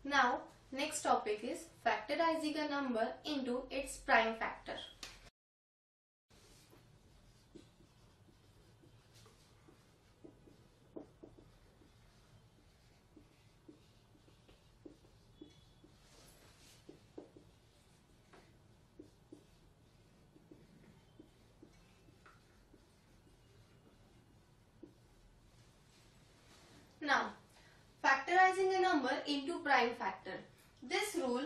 Now, next topic is factorizing a number into its prime factor. Now, factorizing a number into prime factor. This rule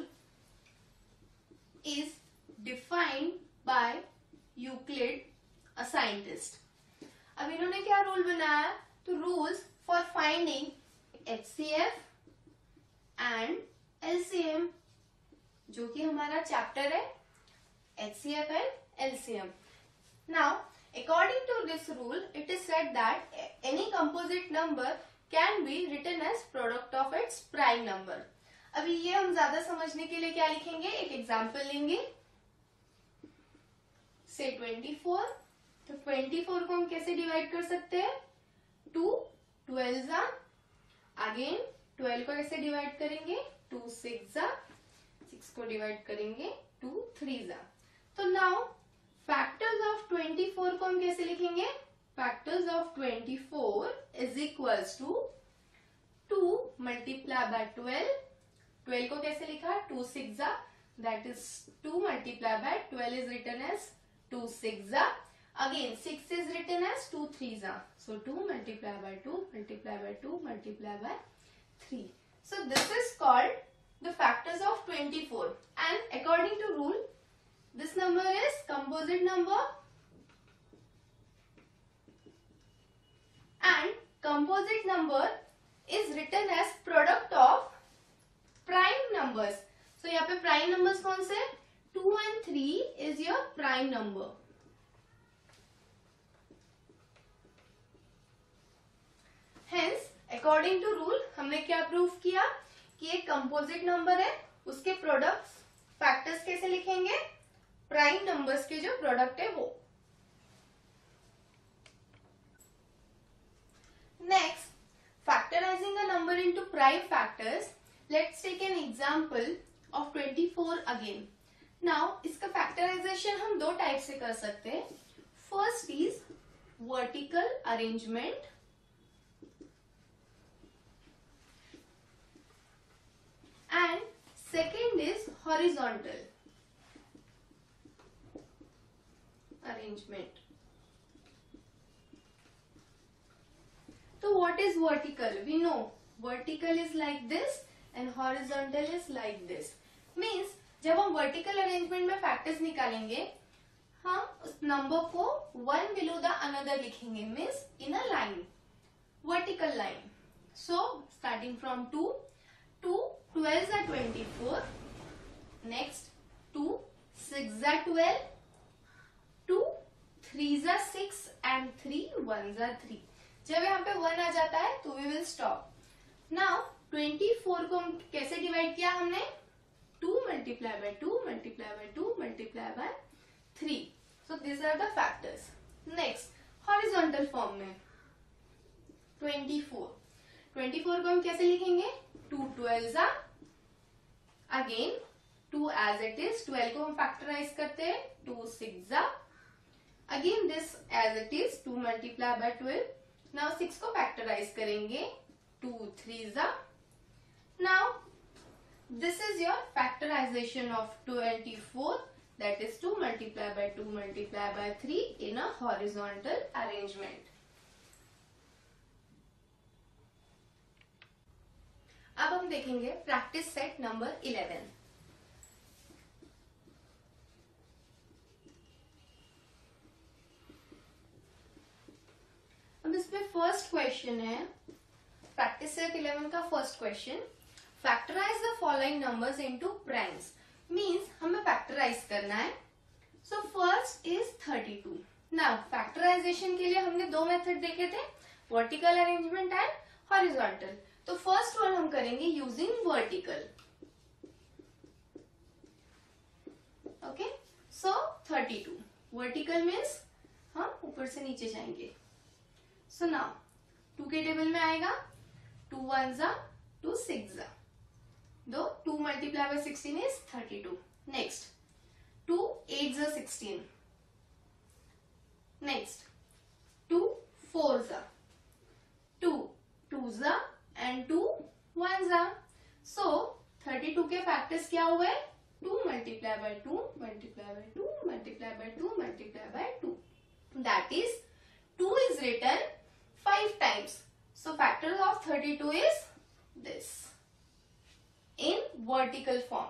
is defined by Euclid, a scientist. अब इन्होंने क्या rule बनाया? तो rules for finding HCF and LCM, जो कि हमारा chapter है HCF and LCM. Now, according to this rule, it is said that any composite number can be written as product of its prime number. अभी ये हम ज्यादा समझने के लिए क्या लिखेंगे, एक एग्जाम्पल लेंगे. से 24, तो 24 को हम कैसे डिवाइड कर सकते हैं? 2 12 जा, अगेन 12 को कैसे डिवाइड करेंगे? 2 6 जा, 6 को डिवाइड करेंगे 2 3 जा. तो नाउ फैक्टर्स ऑफ 24 को हम कैसे लिखेंगे? Factors of 24 is equals to 2 multiplied by 12. 12 को कैसे लिखा? 2 6 जा, that is 2 multiplied by 12 is written as 2 6 जा. Again 6 is written as 2 3 जा. So 2 multiplied by 2 multiplied by 2 multiplied by 3. So this is called the factors of 24. And according to rule, this number is composite number. And composite number is written as product of prime numbers. So यहाँ पे prime numbers कौन से? 2 and 3 is your prime number. Hence, according to rule, हमने क्या proof किया कि एक composite number है, उसके products factors कैसे लिखेंगे? Prime numbers के जो product है वो. Next, factorizing a number into prime factors. Let's take an example of 24 again. Now, इसका factorization हम दो टाइप से कर सकते हैं. First is vertical arrangement and second is horizontal arrangement. So what is vertical? We know vertical is like this and horizontal is like this. Means जब हम vertical arrangement में factors निकालेंगे, हम उस number को one below the another लिखेंगे. Means in a line, vertical line. So starting from 2, 2 12 are 24. Next 2 6 are 12. 2 3 are 6 and 3 1 are 3. जब यहाँ पे 1 आ जाता है तो we will stop. Now 24 को हम कैसे डिवाइड किया हमने? 2 multiply by 2 multiply by 2 multiply by 3. So these are the factors. Next, horizontal form में 24. 24 को हम कैसे लिखेंगे? 2 12 जा, again 2 as it is. 12 को हम factorize करते हैं 2 6 जा, again this as it is 2 multiply by 12. Now 6 को factorize करेंगे 2 3 जा. Now this is your factorization of 24, that is 2 multiplied by 2 multiplied by 3 in a horizontal arrangement. अब हम देखेंगे प्रैक्टिस सेट नंबर 11. अब इसमें फर्स्ट क्वेश्चन है, प्रैक्टिस सेट 11 का first question. Factorise the following numbers into primes. Means हमें factorise करना है. So first is 32. Now factorisation के लिए हमने दो मेथड देखे थे, वर्टिकल अरेंजमेंट एंड हॉरिजॉन्टल. तो फर्स्ट वन हम करेंगे using vertical. Okay, so 32 vertical means हम ऊपर से नीचे जाएंगे. सो नाउ 2 के टेबल में आएगा 2 1 जा 2 6 जा. though 2 multiplied by 16 is 32. Next, 2 8s are 16. Next, 2 4s are 2 2s are and 2 1s are. So 32 के फैक्टर्स क्या हुए? 2 multiplied by 2 multiplied by 2 multiplied by 2 multiplied by 2. That is 2 is written 5 times. So factors of 32 is this in vertical form.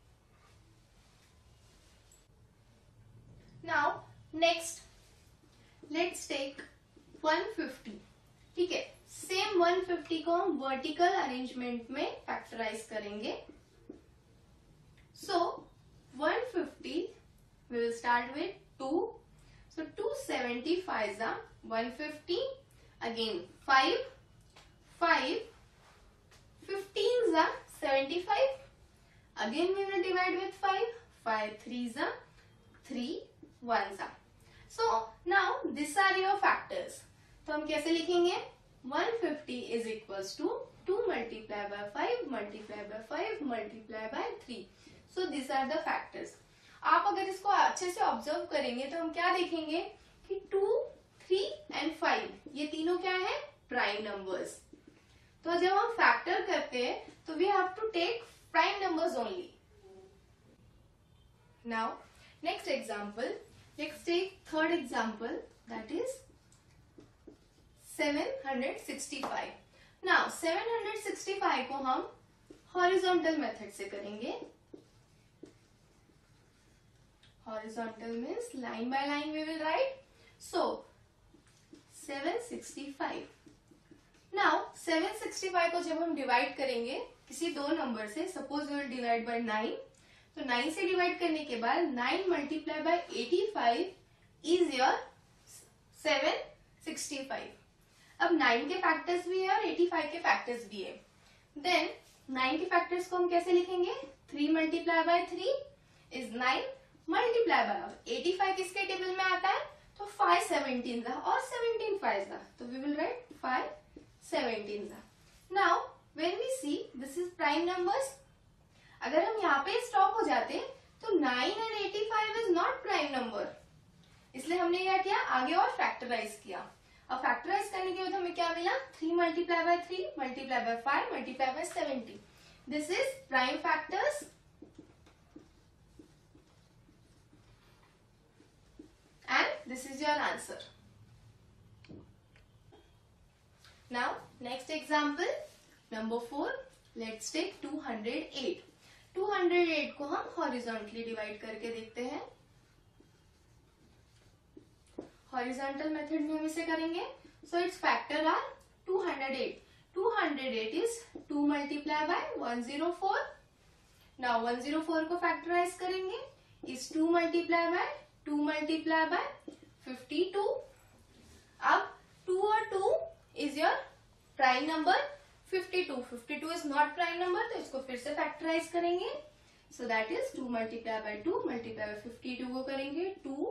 Now next let's take 150. ठीक है, same 150 को हम vertical arrangement में factorise करेंगे. So 150 we will start with 2. So 275s are 150. Again 5 5 15s are 75. Again we will divide with 5. 5 3s are 3 1s are. So now these are your factors. तो हम कैसे लिखेंगे? 150 is equals to 2 multiplied by 5 multiplied by 5 multiplied by 3. So these are the factors. आप अगर इसको अच्छे से observe करेंगे तो हम क्या देखेंगे कि 2, 3 and 5 ये तीनों क्या है? Prime numbers. तो जब हम फैक्टर करते हैं तो we have to take prime numbers only. Now next example, let's take third example, that is 765. Now 765 को हम हॉरिजॉन्टल मेथड से करेंगे. Horizontal means line by line we will write. So 765. Now 765 को जब हम डिवाइड करेंगे किसी दो नंबर से, suppose we will divide by 9, तो 9 से डिवाइड करने के बाद 9 मल्टीप्लाई बाय 85 इज योर 765. अब 9 के फैक्टर्स भी है और 85 के फैक्टर्स भी है. देन 9 के फैक्टर्स को हम कैसे लिखेंगे? 3 multiply by 3 is 9 multiply by 85 किसके टेबल में आता है? तो 5 17 और 17 5. तो we will write 5 17. Now when we see this is prime numbers, अगर हम यहाँ पे स्टॉप हो जाते तो 9 and 85 is not prime number. इसलिए हमने क्या किया? आगे और फैक्टराइज किया. अब फैक्टराइज करने के बाद हमें क्या मिला? 3 multiply by 3 multiply by 5 multiply by 70. This is prime factors. And this is your answer. Now next example, number 4. Let's take 208. 208 को हम horizontally divide करके देखते हैं. Horizontal method में हम इसे करेंगे. So its factor are 208. 208 is 2 multiplied by 104. Now 104 को factorize करेंगे. Is 2 multiplied by 2 multiplied by 52. अब 2 और 2 is your prime number. 52 is not prime number, तो इसको फिर से फैक्टराइज करेंगे. So that is 2 multiplied by 2 multiplied by 52 को करेंगे. 2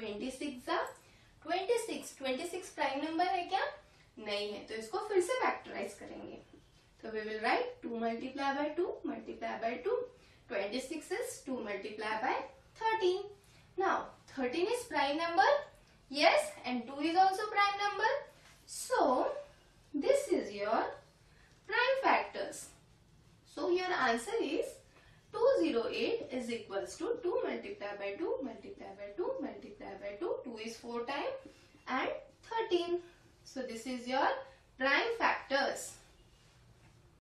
26 प्राइम नंबर है क्या? नहीं है, तो इसको फिर से फैक्टराइज करेंगे. तो we will write 2 multiplied by 2 multiplied by 2. 26 is 2 multiplied by 13. Now 13 is prime number. Yes, and 2 is also prime number. So this is your prime factors. So your answer is 208 is equals to 2 multiplied by 2 multiplied by 2 multiplied by 2. 2 is 4 times and 13. So this is your prime factors.